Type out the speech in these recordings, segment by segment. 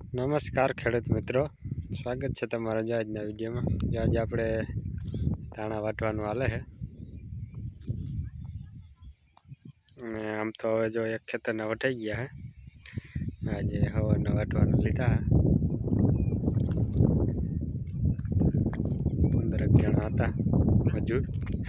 નમસ્કાર ખેડૂત મિત્રો, સ્વાગત છે તમારા જો આજના વિડીયોમાં। જો આજે આપણે ધાણા વાટવાનું હાલે છે અને આમ તો હવે જો એક ખેતરના વટાઈ ગયા છે। આજે હવારના વાટવાનું લીધા 15 જણા હતા મજૂર।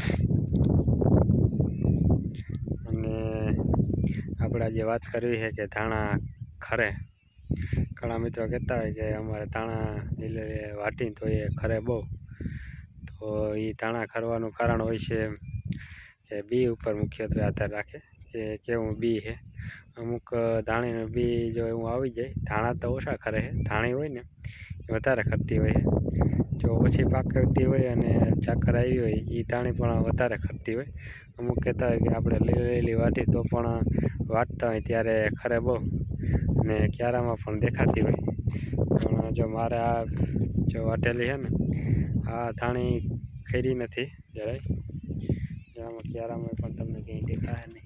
અને આપણે આજે વાત કરવી છે કે ધાણા ખરે। ઘણા મિત્રો કહેતા હોય કે અમારે ધાણા લીલે વાટી તો એ ખરે બહુ। તો એ ધાણા ખરવાનું કારણ હોય છે કે બી ઉપર મુખ્યત્વે આધાર રાખે કે કેવું બી છે। અમુક ધાણીનું બી જો એવું આવી જાય, ધાણા તો ઓછા ખરે છે, ધાણી હોય ને એ વધારે ખરતી હોય છે। જો ઓછી પાકતી હોય અને ચાકર આવી હોય એ ધાણી પણ વધારે ખરતી હોય। અમુક કહેતા હોય કે આપણે લીલી વાટી તો પણ વાટતા હોય ત્યારે ખરે બહુ અને ક્યારામાં પણ દેખાતી હોય। પણ જો મારે આ જો વાટેલી છે ને આ ધાણી ખરી નથી જરાય, આમાં ક્યારામાં પણ તમને કંઈ દેખાય નહીં।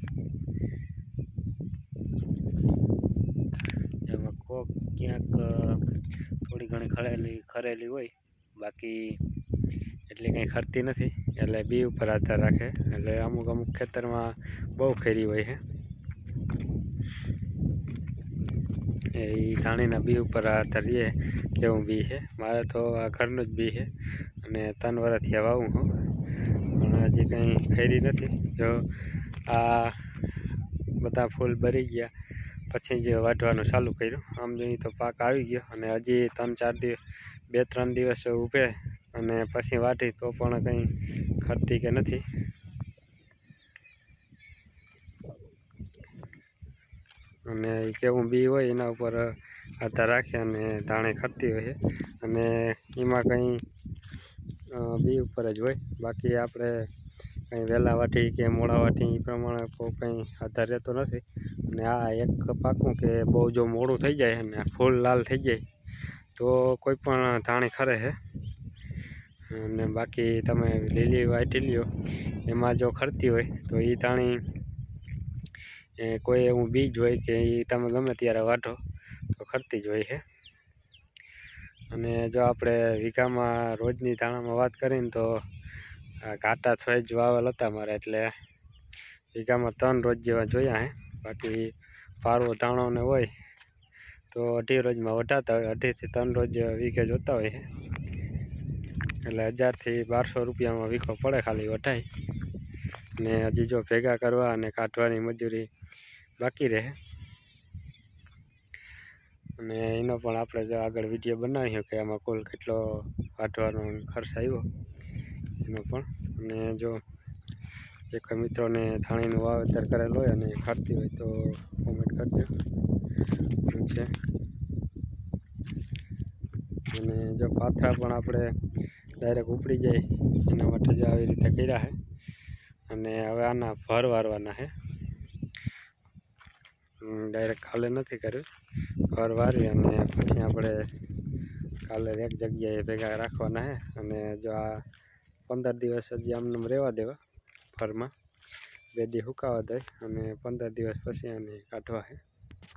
એમાં કોક ક્યાંક થોડી ઘણી ખરેલી હોય, બાકી એટલી કંઈ ખરતી નથી। એટલે બી ઉપર આધાર રાખે। એટલે અમુક ખેતરમાં બહુ ખરી હોય છે એ ધાણીના બી ઉપર આધાર રહે કેવું બી છે। મારે તો આ ઘરનું જ બી છે અને 3 વર્ષથી વાવું છું, પણ હજી કંઈ ખરી નથી। જો આ બધા ફૂલ ભરી ગયા પછી જ વાટવાનું ચાલુ કર્યું। આમ જોઈએ તો પાક આવી ગયો અને હજી 2-3 દિવસ ઊભે અને પછી વાટી તો પણ કંઈ ખરતી કે નથી। અને કેવું બી હોય એના ઉપર આધાર રાખે અને ધાણી ખરતી હોય છે અને એમાં કંઈ બી ઉપર જ હોય। બાકી આપણે કંઈ વહેલા વાટી કે મોડા વાટી એ પ્રમાણે કોઈ કંઈ આધાર રહેતો નથી। અને આ એક પાકું કે બહુ જો મોડું થઈ જાય અને ફૂલ લાલ થઈ જાય તો કોઈ પણ ધાણી ખરે છે। અને બાકી તમે લીલી વાટી લ્યો એમાં જો ખરતી હોય તો એ ધાણી કોઈ એવું બીજ હોય કે એ તમે ગમે ત્યારે વાટો તો ખરતી જ હોય છે। અને જો આપણે વીઘામાં રોજની ધાણામાં વાત કરીને તો ઘાટા 6 જ વાવેલ હતા મારે, એટલે વીઘામાં 3 રોજ જેવા જોયા છે। બાકી પારવો ધાણો ને હોય તો 2.5 રોજમાં વટાતા હોય, 2.5 થી 3 રોજ વીઘે જોતા હોય છે। એટલે 1000 થી 1200 રૂપિયામાં વીઘો પડે ખાલી વટાય। ને હજી જો ભેગા કરવા અને કાઢવાની મજૂરી બાકી રહે અને એનો પણ આપણે જો આગળ વિડીયો બનાવ્યો કે આમાં કુલ કેટલો વાટવાનો ખર્ચ આવ્યો એનો પણ। અને જો જે કોઈ મિત્રોને ધાણીનું વાવેતર કરેલ હોય અને ખરતી હોય તો કોમેન્ટ કરજો છે। અને જો પાથરા પણ આપણે ડાયરેક્ટ ઉપડી જાય એના માટે જ આવી રીતે કર્યા છે। અને હવે આના ભર વારવાના છે, ડાયરેક્ટ કાલે નથી કર્યું। ભર વારી અને પછી આપણે કાલે એક જગ્યાએ ભેગા રાખવાના છે। અને જો આ 15 દિવસ હજી આમને રહેવા દેવા ભરમાં, 2 દી સુકાવા દે અને 15 દિવસ પછી આને કાઢવા છે।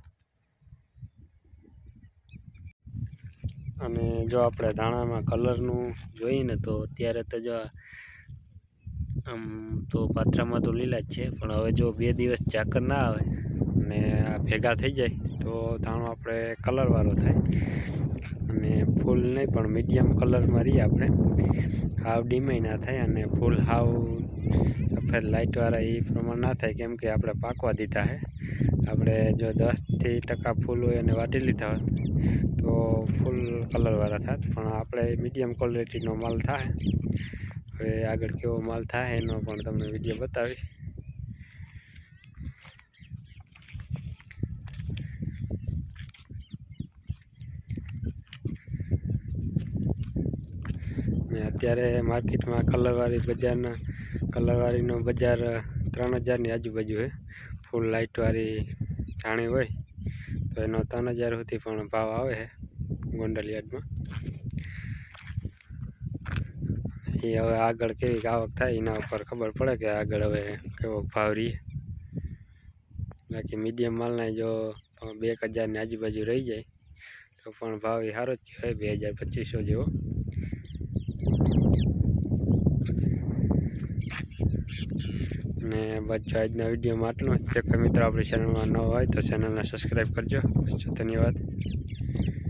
અને જો આપણે ધાણામાં કલરનું જોઈએ ને તો અત્યારે તો જો આમ તો પાત્રામાં તો લીલા જ છે, પણ હવે જો 2 દિવસ ચાકર ના આવે અને આ ભેગા થઈ જાય તો ધાણો આપણે કલરવાળો થાય અને ફૂલ નહીં પણ મીડિયમ કલરમાં રહીએ આપણે, હાવ ડીમાય ના થાય અને ફૂલ હાવ સફેદ લાઇટવાળા એ પ્રમાણે ના થાય, કેમ કે આપણે પાકવા દીધા છે। આપણે જો 10% ફૂલ હોય અને વાટી લીધા હોય તો ફૂલ કલરવાળા થાય, પણ આપણે મીડિયમ ક્વોલિટીનો માલ થાય। હવે આગળ કેવો માલ થાય એનો પણ તમને વિડીયો બતાવીશ। ને અત્યારે માર્કેટમાં કલરવાળીનો બજાર 3000ની આજુબાજુ છે। ફૂલ લાઇટવાળી ધાણી હોય તો એનો 3000 સુધી પણ ભાવ આવે છે ગોંડલ યાર્ડમાં। એ હવે આગળ કેવી આવક થાય એના ઉપર ખબર પડે કે આગળ હવે કેવો ભાવ રહે। બાકી મીડિયમ માલના જો 2000ની આજુબાજુ રહી જાય તો તો પણ ભાવ એ સારો જ કહેવાય 2200 જેવો. અને બસ આજના વિડીયોમાં આટલું જ. મિત્રો આપણી ચેનલમાં ન હોય તો ચેનલને સબસ્ક્રાઈબ કરજો. ધન્યવાદ.